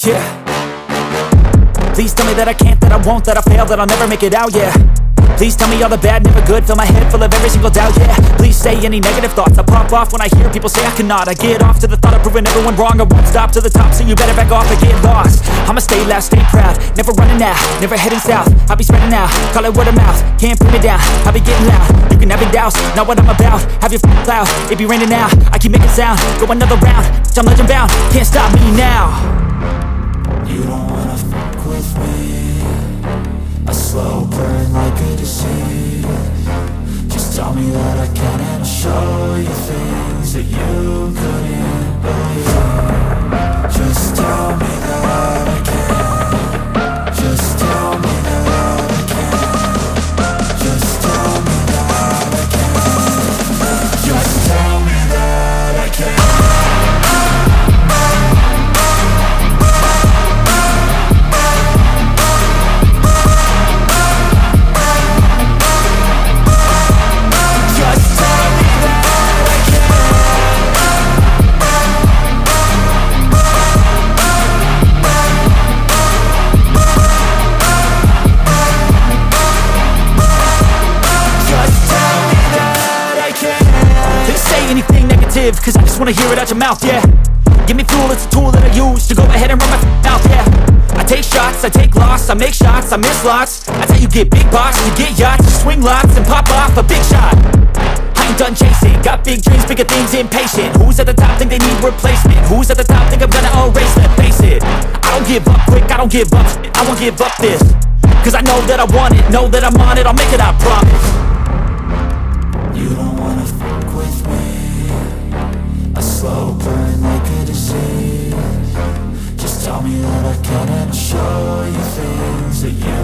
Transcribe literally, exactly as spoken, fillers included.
Yeah. Please tell me that I can't, that I won't, that I fail, that I'll never make it out, yeah. Please tell me all the bad, never good, fill my head full of every single doubt, yeah. Please say any negative thoughts, I pop off when I hear people say I cannot. I get off to the thought of proving everyone wrong, I won't stop to the top, so you better back off and get lost. I'ma stay loud, stay proud, never running out, never heading south. I'll be spreading out, call it word of mouth, can't put me down, I'll be getting loud. You can have your doubts, not what I'm about, have your f***ing cloud, it be raining now. I keep making sound, go another round, I'm legend bound, can't stop me now. You don't wanna fuck with me, a slow burn like a disease. Just tell me that I can and I'll show you things that you couldn't believe. Just tell me that I can. Just tell me that I can. Just tell me that I can. Just tell me that I can. Cause I just wanna hear it out your mouth, yeah. Give me fuel, it's a tool that I use to go ahead and run my mouth, yeah. I take shots, I take loss, I make shots, I miss lots. That's how you get big box, you get yachts, you swing lots and pop off a big shot. I ain't done chasing, got big dreams, bigger things, impatient. Who's at the top think they need replacement? Who's at the top think I'm gonna erase, let's face it. I don't give up quick, I don't give up, I won't give up this. Cause I know that I want it, know that I'm on it, I'll make it, I promise. You don't wanna fuck with me, a slow burn like a disease. Just tell me that I can and I'll show you things that you